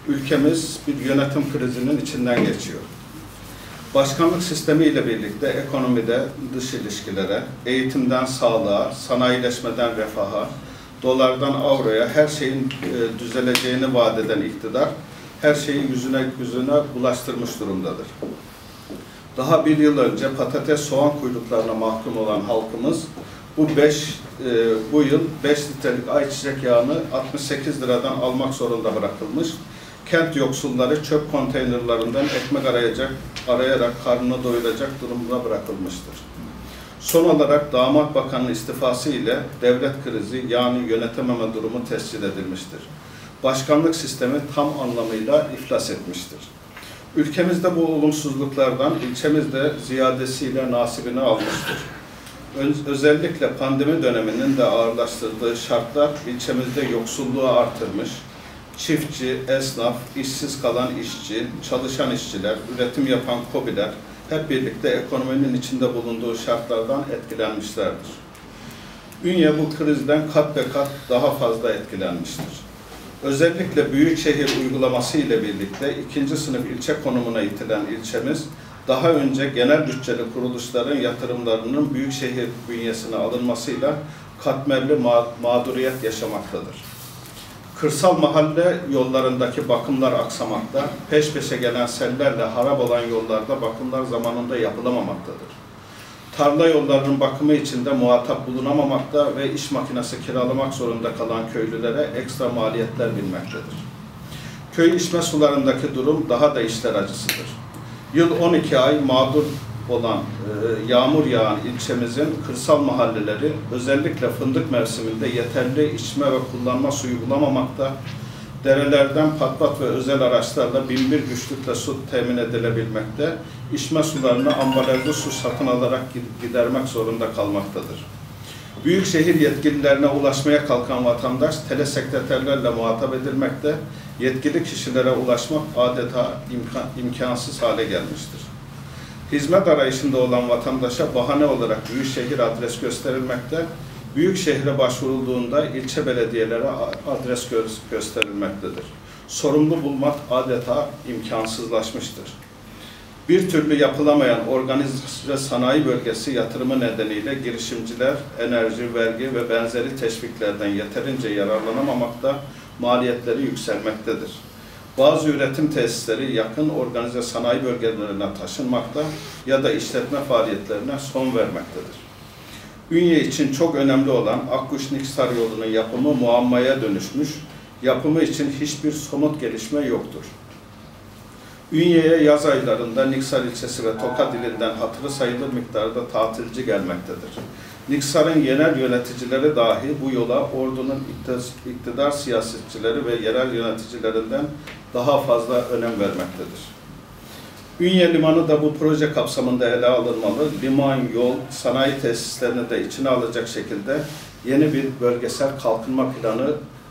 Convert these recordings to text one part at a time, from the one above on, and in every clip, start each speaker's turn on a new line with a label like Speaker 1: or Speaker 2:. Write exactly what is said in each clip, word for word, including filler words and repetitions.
Speaker 1: ülkemiz bir yönetim krizinin içinden geçiyor. Başkanlık sistemi ile birlikte ekonomide dış ilişkilere, eğitimden sağlığa, sanayileşmeden refaha, dolardan avroya her şeyin e, düzeleceğini vaat eden iktidar, her şeyi yüzüne yüzüne bulaştırmış durumdadır. Daha bir yıl önce patates, soğan kuyruklarına mahkum olan halkımız bu beş e, bu yıl beş litrelik ayçiçek yağını altmış sekiz liradan almak zorunda bırakılmış. Kent yoksulları çöp konteynerlarından ekmek arayacak, arayarak karnını doyuracak durumda bırakılmıştır. Son olarak Damat Bakanı'nın istifası ile devlet krizi yani yönetememe durumu tescil edilmiştir. Başkanlık sistemi tam anlamıyla iflas etmiştir. Ülkemizde bu olumsuzluklardan ilçemizde ziyadesiyle nasibini almıştır. Özellikle pandemi döneminin de ağırlaştırdığı şartlar ilçemizde yoksulluğu artırmış, çiftçi, esnaf, işsiz kalan işçi, çalışan işçiler, üretim yapan KOBİ'ler hep birlikte ekonominin içinde bulunduğu şartlardan etkilenmişlerdir. Ünye bu krizden kat be kat daha fazla etkilenmiştir. Özellikle büyükşehir uygulaması ile birlikte ikinci sınıf ilçe konumuna itilen ilçemiz, daha önce genel bütçeli kuruluşların yatırımlarının büyükşehir bünyesine alınmasıyla katmerli ma mağduriyet yaşamaktadır. Kırsal mahalle yollarındaki bakımlar aksamakta, peş peşe gelen sellerle harap olan yollarda bakımlar zamanında yapılamamaktadır. Tarla yollarının bakımı için de muhatap bulunamamakta ve iş makinesi kiralamak zorunda kalan köylülere ekstra maliyetler binmektedir. Köy içme sularındaki durum daha da içler acısıdır. Yıl on iki ay mağdur olan e, yağmur yağan ilçemizin kırsal mahalleleri özellikle fındık mevsiminde yeterli içme ve kullanma suyu bulamamakta, derelerden patpat ve özel araçlarla bin bir güçlükle su temin edilebilmekte, içme sularını ambalajlı su satın alarak gidermek zorunda kalmaktadır. Büyükşehir yetkililerine ulaşmaya kalkan vatandaş telesekreterlerle muhatap edilmekte, yetkili kişilere ulaşmak adeta imkan, imkansız hale gelmiştir. Hizmet arayışında olan vatandaşa bahane olarak büyükşehir adres gösterilmekte, büyük şehre başvurulduğunda ilçe belediyelere adres gö gösterilmektedir. Sorumlu bulmak adeta imkansızlaşmıştır. Bir türlü yapılamayan organize sanayi bölgesi yatırımı nedeniyle girişimciler enerji, vergi ve benzeri teşviklerden yeterince yararlanamamakta, maliyetleri yükselmektedir. Bazı üretim tesisleri yakın organize sanayi bölgelerine taşınmakta ya da işletme faaliyetlerine son vermektedir. Ünye için çok önemli olan Akkuş-Niksar yolunun yapımı muammaya dönüşmüş, yapımı için hiçbir somut gelişme yoktur. Ünye'ye yaz aylarında Niksar ilçesi ve Tokat ilinden hatırı sayılır miktarda tatilci gelmektedir. Niksar'ın genel yöneticileri dahi bu yola ordunun iktidar siyasetçileri ve yerel yöneticilerinden daha fazla önem vermektedir. Ünye Limanı da bu proje kapsamında ele alınmalı, liman, yol, sanayi tesislerini de içine alacak şekilde yeni bir bölgesel kalkınma planı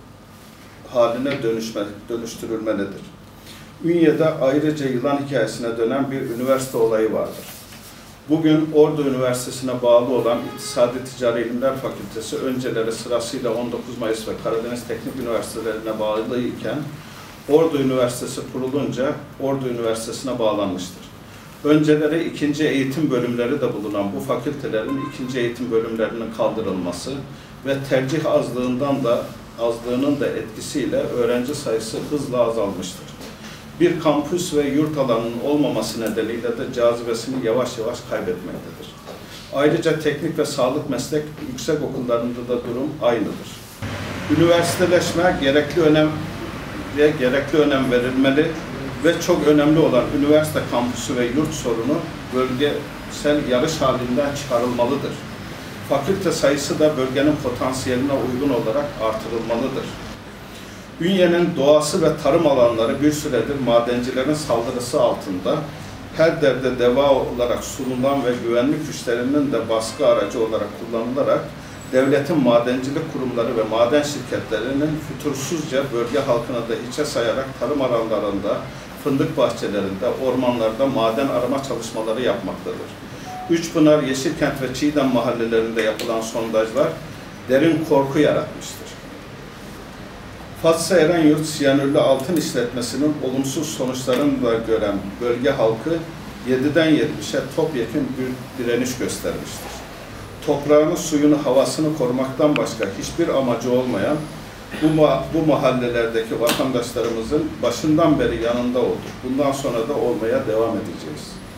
Speaker 1: haline dönüşme, dönüştürülmelidir. Ünye'de ayrıca yılan hikayesine dönen bir üniversite olayı vardır. Bugün Ordu Üniversitesi'ne bağlı olan İktisadi Ticari İlimler Fakültesi önceleri sırasıyla on dokuz Mayıs ve Karadeniz Teknik Üniversitelerine bağlı iken Ordu Üniversitesi kurulunca Ordu Üniversitesi'ne bağlanmıştır. Önceleri ikinci eğitim bölümleri de bulunan bu fakültelerin ikinci eğitim bölümlerinin kaldırılması ve tercih azlığından da azlığının da etkisiyle öğrenci sayısı hızla azalmıştır. Bir kampüs ve yurt alanının olmaması nedeniyle de cazibesini yavaş yavaş kaybetmektedir. Ayrıca teknik ve sağlık meslek yüksek okullarında da durum aynıdır. Üniversiteleşme gerekli önem ve gerekli önem verilmeli ve çok önemli olan üniversite kampüsü ve yurt sorunu bölgesel yarış halinden çıkarılmalıdır. Fakülte sayısı da bölgenin potansiyeline uygun olarak artırılmalıdır. Ünye'nin doğası ve tarım alanları bir süredir madencilerin saldırısı altında, her derde deva olarak sunulan ve güvenlik güçlerinin de baskı aracı olarak kullanılarak devletin madencilik kurumları ve maden şirketlerinin fütursuzca bölge halkına da hiçe sayarak tarım alanlarında, fındık bahçelerinde, ormanlarda maden arama çalışmaları yapmaktadır. Üçpınar, Yeşilkent ve Çiğdem mahallelerinde yapılan sondajlar derin korku yaratmıştır. Fatsa Erenyurt Siyanürlü Altın işletmesinin olumsuz sonuçlarını da gören bölge halkı yediden yetmişe topyekun bir direniş göstermiştir. Toprağını, suyunu, havasını korumaktan başka hiçbir amacı olmayan bu, ma bu mahallelerdeki vatandaşlarımızın başından beri yanında olduk. Bundan sonra da olmaya devam edeceğiz.